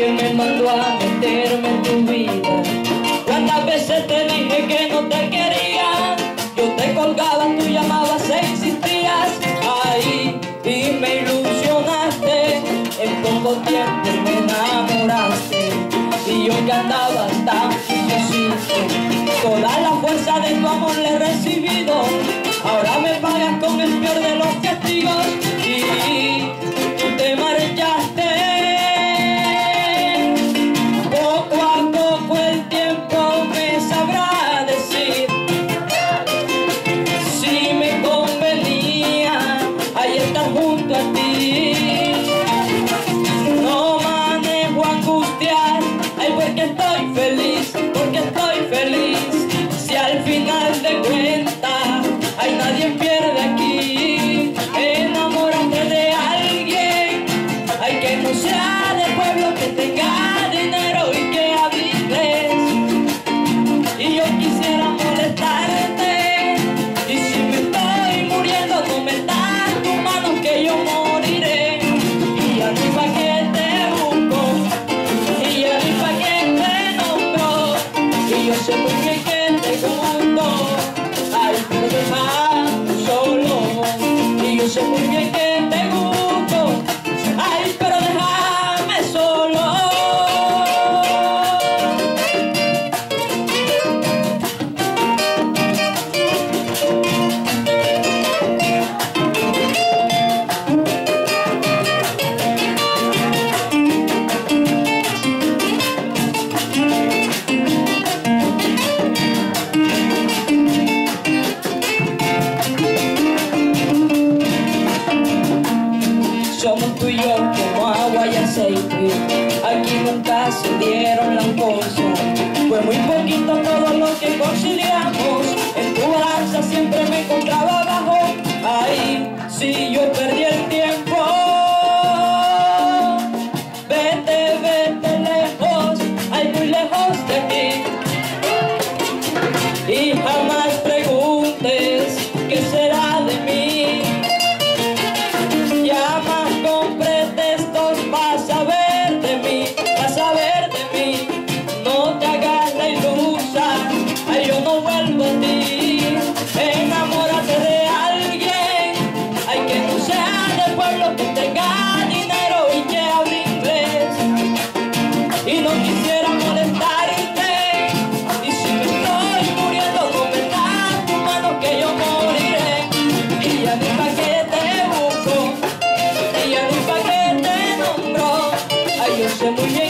que me mandó a meterme en tu vida. ¿Cuántas veces te dije que no te quería? Yo te colgaba, tú llamabas e insistías ahí y me ilusionaste. En poco tiempo me enamoraste y yo que andaba tan suicito. Toda la fuerza de tu amor le he recibido. Ahora me pagas con el peor de los castigos y tú te marchaste. Poco a poco el tiempo me sabrá decir si me convenía ahí estar junto a ti. No manejo angustias, ay, porque estoy feliz, porque estoy feliz. Si al final de cuentas, ay, nadie pierde aquí. Enamórate de alguien, ay, que no sea de pueblo, que tenga dinero y que hable inglés. Y yo quisiera molestarte, y si me estoy muriendo, no me das tu mano que yo moriré. Y a mí pa' que te busco, y a mí pa' que te nombro, y yo sé muy bien que te gusto. Ay, pero déjame solo, y yo sé muy bien que te gusto. Ay, pero déjame solo. Somos tú y yo como agua y aceite, aquí nunca se dieron las cosas. Fue muy poquito todo lo que conciliamos, en tu balanza siempre me encontraba abajo. Ay, si yo perdí el tiempo, vete, vete lejos, ay, muy lejos de mí. Y jamás preguntes qué será de mí. Llamas con pretextos, vas a ver de mí, vas a ver de mí. No te hagas la ilusa, ay, yo no vuelvo a ti. Enamórate de alguien, ay, que no sea de pueblo, que tenga dinero y que hable inglés. Y no quisiera molestarte, y si me estoy muriendo, no me das tu mano que yo moriré. Y a mí pa' que te busco, y a mí pa' que te nombro, ay, yo sé muy bien